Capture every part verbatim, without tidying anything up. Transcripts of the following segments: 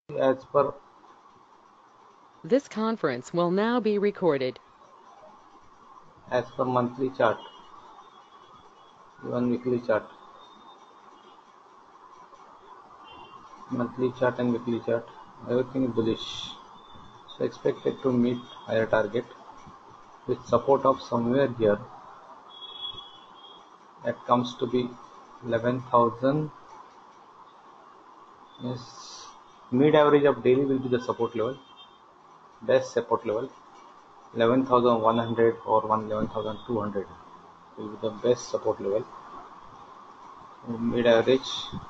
as per This conference will now be recorded. as per monthly chart, even weekly chart, monthly chart and weekly chart, everything is bullish. So expected to meet higher target with support of somewhere here. That comes to be eleven thousand. Yes, mid average of daily will be the support level, best support level. eleven thousand one hundred or eleven thousand two hundred will be the best support level. Mid average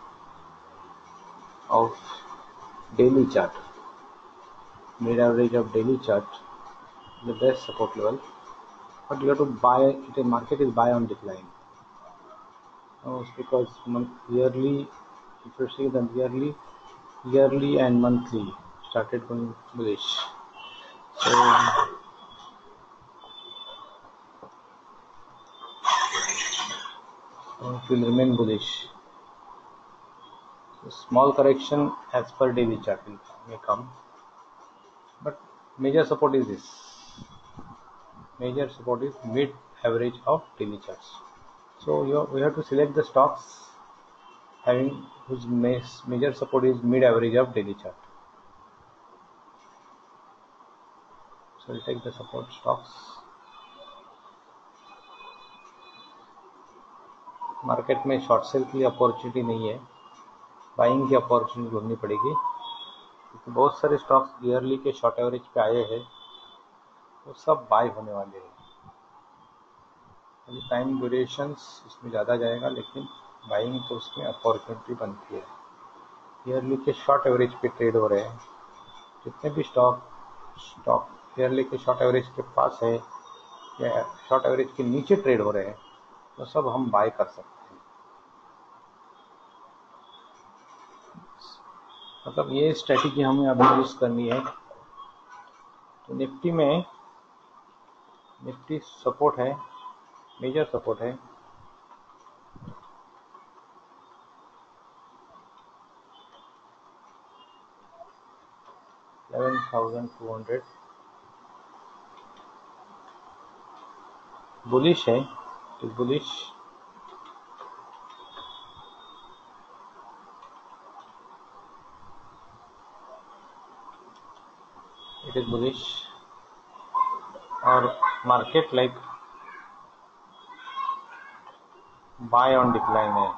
of daily chart, mid average of daily chart, the best support level. But you have to buy. The market is buy on decline. Oh, it's because month, yearly, if you see the yearly, yearly and monthly started going bullish. So uh, it will remain bullish. So small correction as per daily chart will may come, but major support is this. Major support is mid average of daily charts. So you we have to select the stocks having whose major support is mid average of daily chart. So we'll take the support stocks. Market में short sell के लिए opportunity नहीं है, buying की opportunity ढूंढनी पड़ेगी, क्योंकि बहुत सारे स्टॉक्स ईयरली के शॉर्ट एवरेज पे आए हैं, वो सब बाय होने वाले हैं. टाइम ड्यूरेशंस इसमें ज़्यादा जाएगा, लेकिन बाइंग तो उसमें अपॉर्चुनिटी बनती है. ईयरली के शॉर्ट एवरेज पे ट्रेड हो रहे हैं. जितने भी स्टॉक स्टॉक ईयरली के शॉर्ट एवरेज के पास है या शॉर्ट एवरेज के नीचे ट्रेड हो रहे हैं, तो सब हम बाय कर सकते हैं. मतलब ये स्ट्रेटेजी हमें अभी यूज करनी है. तो निफ्टी में निफ्टी सपोर्ट है, मेजर सपोर्ट है eleven thousand two hundred. Bullish है, तो बुलिश इट इज बुलिश और market like buy on decline है.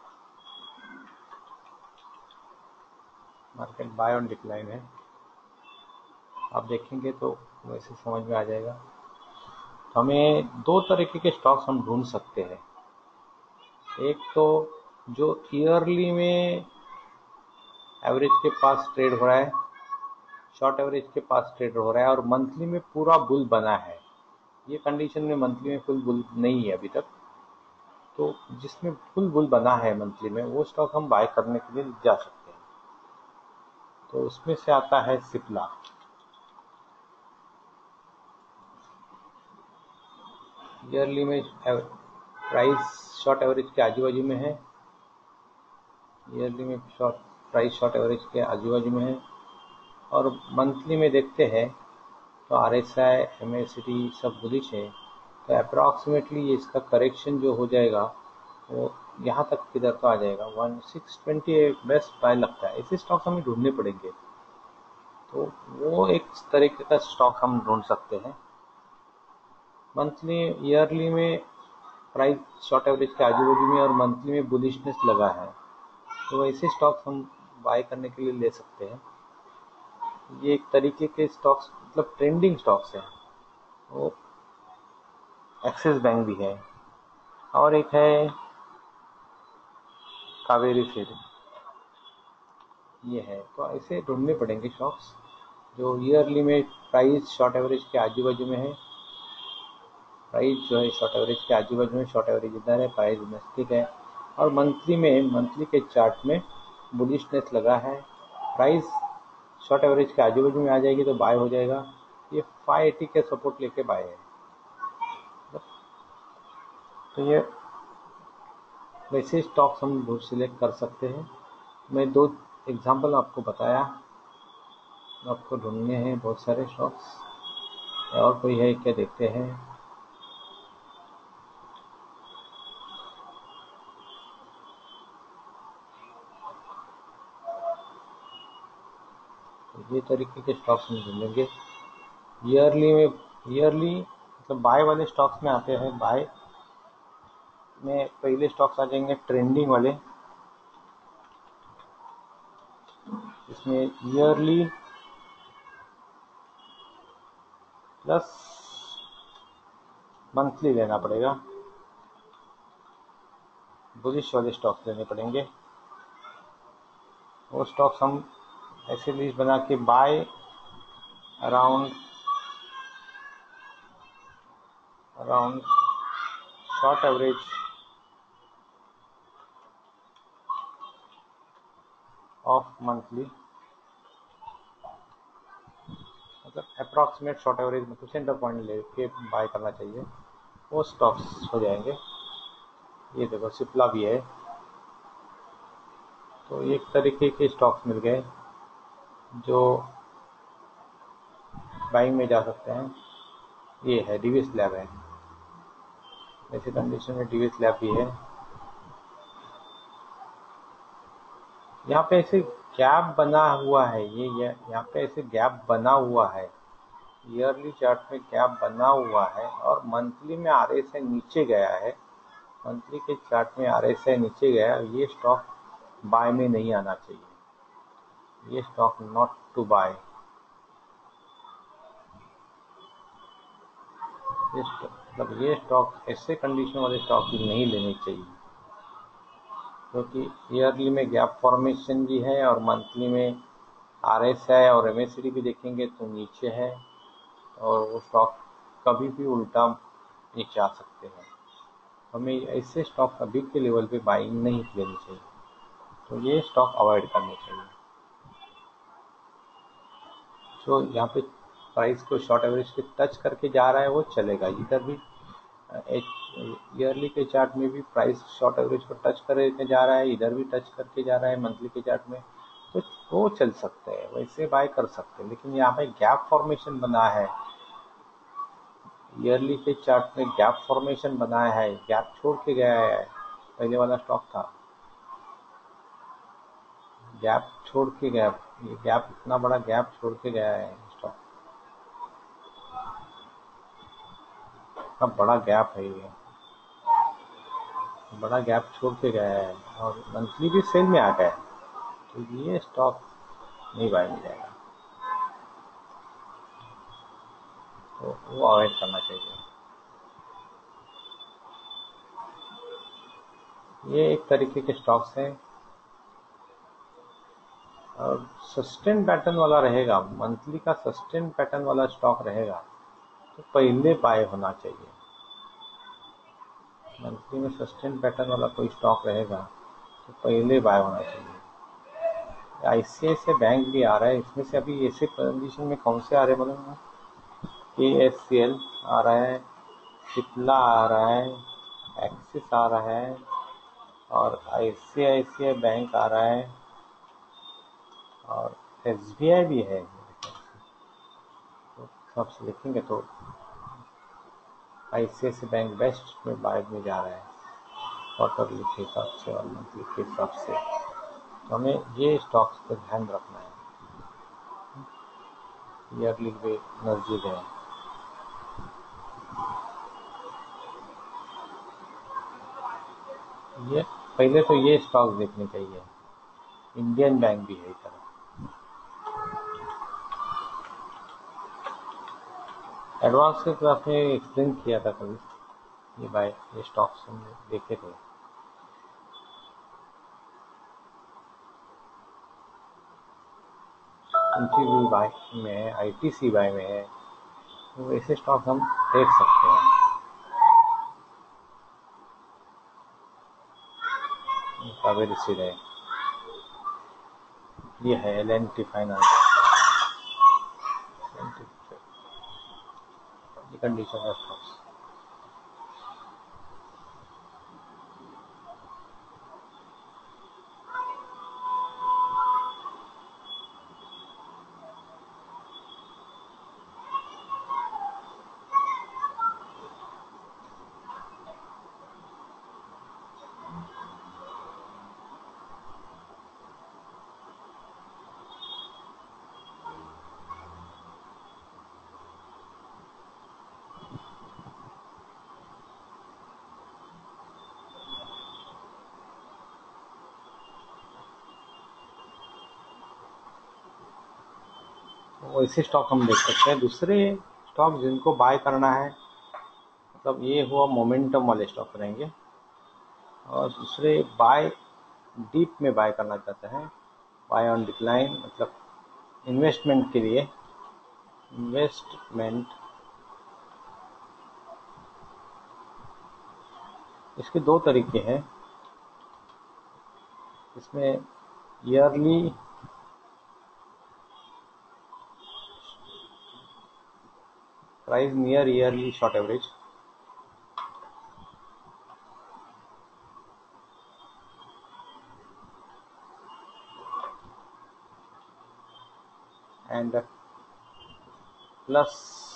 मार्केट बाय ऑन डिक्लाइन है. आप देखेंगे तो वैसे समझ में आ जाएगा. हमें दो तरीके के स्टॉक्स हम ढूंढ सकते हैं. एक तो जो ईयरली में एवरेज के पास ट्रेड हो रहा है, शॉर्ट एवरेज के पास ट्रेड हो रहा है, और मंथली में पूरा बुल बना है. ये कंडीशन में मंथली में फुल बुल नहीं है अभी तक. तो जिसमें फुल बुल बना है मंथली में, वो स्टॉक हम बाय करने के लिए जा सकते हैं. तो उसमें से आता है सिप्ला. ईयरली में प्राइस शॉर्ट एवरेज के आजू बाजू में है. ईयरली में शॉर्ट प्राइस शॉर्ट एवरेज के आजू बाजू में है. और मंथली में देखते हैं तो R S I M A C T सब बुलिश है. तो अप्रॉक्सीमेटली इसका करेक्शन जो हो जाएगा वो यहाँ तक किधर तो आ जाएगा. One six twenty best buy लगता है. ऐसे स्टॉक हमें ढूंढने पड़ेंगे. तो वो एक तरीके का स्टॉक हम ढूंढ सकते हैं. मंथली ईयरली में प्राइस शॉर्ट एवरेज के आजू बाजू में और मंथली में बुलिशनेस लगा है, तो ऐसे स्टॉक्स हम बाय करने के लिए ले सकते हैं. ये एक तरीके के स्टॉक्स मतलब ट्रेंडिंग स्टॉक्स हैं. वो एक्सिस बैंक भी है, और एक है कावेरी सीड, ये है. तो ऐसे ढूंढने पड़ेंगे स्टॉक्स जो ईयरली में प्राइस शॉर्ट एवरेज के आजू बाजू में है. प्राइस जो है शॉर्ट एवरेज के आजू बाजू में, शॉर्ट एवरेज इधर है, प्राइस नजदीक है. और मंथली में मंथली के चार्ट में बुलिशनेस लगा है. प्राइस शॉर्ट एवरेज के आजू बाजू में आ जाएगी तो बाय हो जाएगा. ये फाइव एटी के सपोर्ट लेके बाय है. तो ये वैसे स्टॉक्स हम सिलेक्ट कर सकते हैं. मैं दो एग्जांपल आपको बताया. आपको ढूंढने हैं बहुत सारे स्टॉक्स, और कोई है क्या देखते हैं। तो ये तरीके के स्टॉक्स हम ढूंढेंगे। ईयरली में ईयरली मतलब बाय वाले स्टॉक्स में आते हैं। बाय में पहले स्टॉक्स आ जाएंगे ट्रेंडिंग वाले, इसमें ईयरली प्लस मंथली लेना पड़ेगा, बुलिश वाले स्टॉक्स लेने पड़ेंगे। वो स्टॉक्स हम ऐसे लिस्ट बना के buy around around short average of monthly, मतलब अप्रॉक्सीमेट शॉर्ट एवरेज मतलब सेंटर पॉइंट लेके बाय करना चाहिए, वो स्टॉक्स हो जाएंगे। ये देखो सिप्ला भी है। तो एक तरीके के स्टॉक्स मिल गए जो बाइंग में जा सकते हैं। ये है डीवीएस लैब है, ऐसे कंडीशन में डीवीएस लैब भी है। यहाँ पे ऐसे गैप बना हुआ है, ये यहाँ पे ऐसे गैप बना हुआ है, ईयरली चार्ट में गैप बना हुआ है और मंथली में आरएसआई नीचे गया है। मंथली के चार्ट में आरएसआई नीचे गया, ये स्टॉक बाय में नहीं आना चाहिए, ये स्टॉक नॉट टू बाय। मतलब ये स्टॉक ऐसे कंडीशन वाले स्टॉक नहीं लेने चाहिए, क्योंकि ईयरली में गैप फॉर्मेशन भी है और मंथली में आरएसआई और एमएसीडी भी देखेंगे तो नीचे है, और वो स्टॉक कभी भी उल्टा नीचे आ सकते हैं। हमें ऐसे स्टॉक अभी के लेवल पे बाइंग नहीं लेनी चाहिए, तो ये स्टॉक अवॉइड करने चाहिए। जो तो यहाँ पे प्राइस को शॉर्ट एवरेज के टच करके जा रहा है वो चलेगा। इधर भी ईयरली के चार्ट में भी प्राइस शॉर्ट एवरेज को टच करके जा रहा है, इधर भी टच करके जा रहा है मंथली के चार्ट में, तो वो चल सकते हैं, वैसे बाय कर सकते हैं। लेकिन यहाँ पे गैप फॉर्मेशन बना है, ईयरली के चार्ट में गैप फॉर्मेशन बनाया है, गैप छोड़ के गया है। पहले वाला स्टॉक था, गैप छोड़ के गया, ये गैप इतना बड़ा गैप छोड़ के गया है स्टॉक, इतना बड़ा गैप है, ये बड़ा गैप छोड़ के गया है और मंथली भी सेल में आ गया है, तो ये स्टॉक नहीं बाय मिल जाएगा, तो वो अवॉइड करना चाहिए। ये एक तरीके के स्टॉक्स हैं और सस्टेन पैटर्न वाला रहेगा, मंथली का सस्टेन पैटर्न वाला स्टॉक रहेगा तो पहले बाय होना चाहिए। मंथली में सस्टेन पैटर्न वाला कोई स्टॉक रहेगा तो पहले बाय होना चाहिए। आईसीआईसीआई बैंक भी आ रहा है, इसमें से अभी ऐसे कंडीशन में कौन से आ रहे हैं बोलो, केएससीएल आ रहा है, सिप्ला आ रहा है, एक्सिस आ रहा है और आईसीआईसीआई बैंक आ रहा है और एसबीआई भी है। तो सबसे देखेंगे तो आईसीआईसीआई बैंक बेस्ट में बाय में जा रहा है क्वार्टरली के हिसाब से और मंथली के हिसाब से, तो हमें ये स्टॉक्स पर ध्यान रखना है, ईयरली पे नजदीक है। ये पहले तो ये स्टॉक देखने चाहिए, इंडियन बैंक भी है इधर। एडवांस के क्लास में एक्सप्लेन किया था कभी, ये बाय ये स्टॉक्स हमने देखे थे। इंफी बाय में है, आईटीसी बाय में है, तो ऐसे स्टॉक हम देख सकते हैं। कावेरी सीड है, ये है एल एन टी फाइनेंस, ये कंडीशन है स्टॉक्स। तो ऐसे स्टॉक हम देख सकते हैं। दूसरे स्टॉक जिनको बाय करना है, मतलब ये हुआ मोमेंटम वाले स्टॉक रहेंगे, और दूसरे बाय डीप में बाय करना चाहते हैं, बाय ऑन डिक्लाइन, मतलब इन्वेस्टमेंट के लिए। इन्वेस्टमेंट इसके दो तरीके हैं। इसमें yearly price near yearly short average, and plus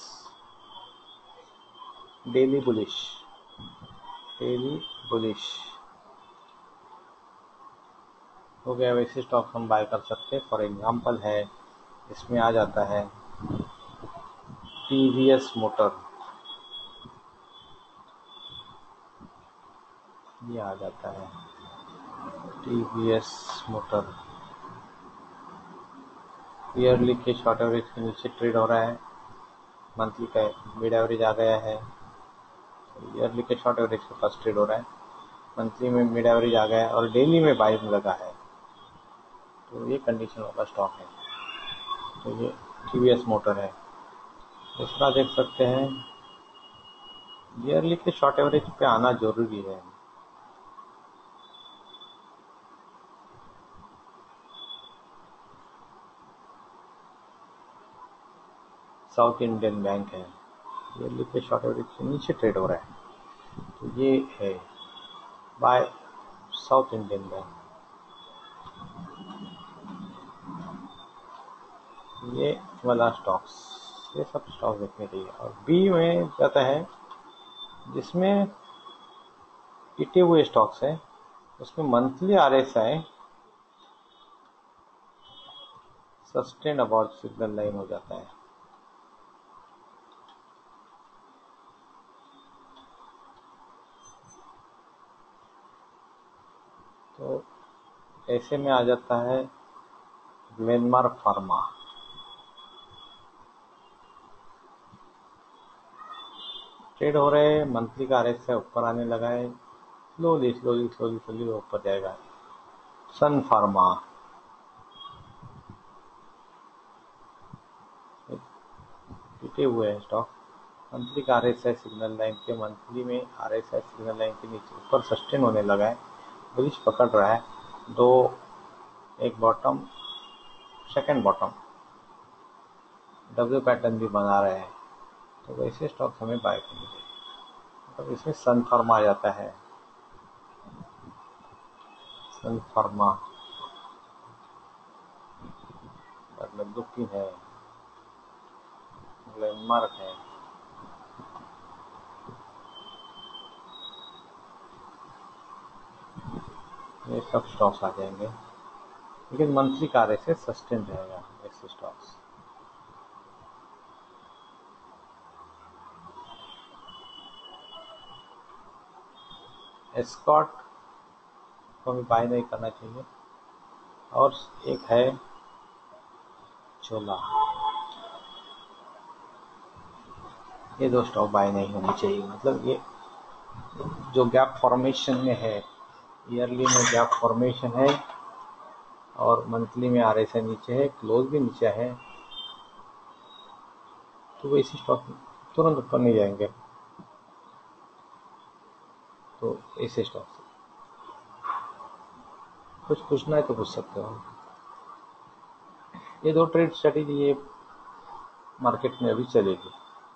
daily bullish, daily bullish हो गया। वैसे स्टॉक हम बाय कर सकते हैं। फॉर एग्जांपल है, इसमें आ जाता है टीवीएस मोटर, ये आ जाता है टीवीएस मोटर। ईयरली के शॉर्ट एवरेज के नीचे ट्रेड हो रहा है, मंथली का मिड एवरेज आ गया है। ईयरली के शॉर्ट एवरेज के पास ट्रेड हो रहा है, मंथली में मिड एवरेज आ गया है, और डेली में बाइंग लगा है। तो ये कंडीशन वाला स्टॉक है। तो ये टीवीएस मोटर है। दूसरा देख सकते हैं, ईयरली के शॉर्ट एवरेज पे आना जरूरी है। साउथ इंडियन बैंक है, ईयरली के शॉर्ट एवरेज के नीचे ट्रेड हो रहा है। तो ये है बाय साउथ इंडियन बैंक। ये वाला स्टॉक्स, ये सब स्टॉक देखने चाहिए। और बी में जाता है जिसमें टिके हुए स्टॉक्स हैं, उसमें monthly RSI sustain about signal line हो जाता है। तो ऐसे में आ जाता है ग्लेनमार्क फार्मा, ट्रेड हो रहे हैं, मंथली का आरएसआई ऊपर आने लगा है, स्लोली स्लोली स्लोली स्लोली ऊपर जाएगा। सन फार्मा टिके हुए हैं स्टॉक, मंथली का आरएसआई सिग्नल लाइन के मंथली में आरएसआई सिग्नल लाइन के नीचे ऊपर सस्टेन होने लगा है, बुलिश पकड़ रहा है। दो, एक bottom, second bottom, W pattern भी बना रहे हैं। तो वैसे स्टॉक हमें बाय करने चाहिए। मतलब इसमें सन फार्मा आ जाता है, सन फार्मा, लुकिन है, ग्लेनमार्क है। ये सब स्टॉक्स आ जाएंगे, लेकिन मंथली कार्य से सस्टेन रहेगा ऐसे स्टॉक्स। एस्कॉट को हमें बाय नहीं करना चाहिए। और एक है चोला, ये दो स्टॉक बाय नहीं होनी चाहिए। मतलब ये जो गैप फॉर्मेशन में है, ईयरली में गैप फॉर्मेशन है और मंथली में आरएसआई नीचे है, क्लोज भी नीचे है, तो वो इसी स्टॉक तुरंत ऊपर नहीं जाएंगे। तो ऐसे स्टॉक से कुछ पूछना है तो पूछ सकते हो। ये दो ट्रेड स्ट्रेटेजी ये मार्केट में अभी चलेगी।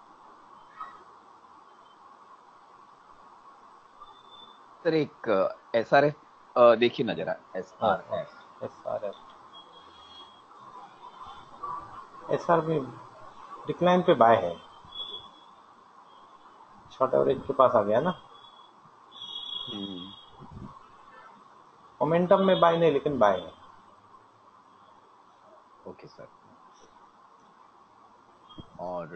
सर एक एस आर है, देखिए ना जरा, एस आर हाँ, F. S R F, S R में डिक्लाइन पे बाय है, शॉर्ट एवरेज के पास आ गया ना। मोमेंटम में बाय नहीं, लेकिन बाय है। Okay sir. और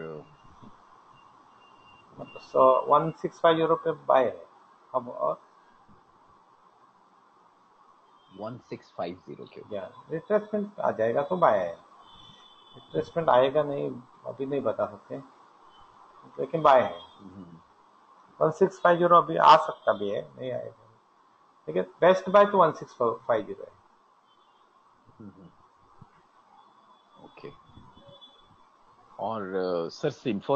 मतलब वन सिक्स फाइव जीरो पे बाय है अब, और वन सिक्स फाइव जीरो के ऊपर रिट्रेसमेंट आ जाएगा तो बाय है। रिट्रेसमेंट आएगा नहीं, अभी नहीं बता सकते, लेकिन बाय है। वन सिक्स फाइव जीरो अभी आ सकता भी है, नहीं आएगा, लेकिन बेस्ट बाय तो वन सिक्स फाइव जीरो है। ओके। और सर सिंफो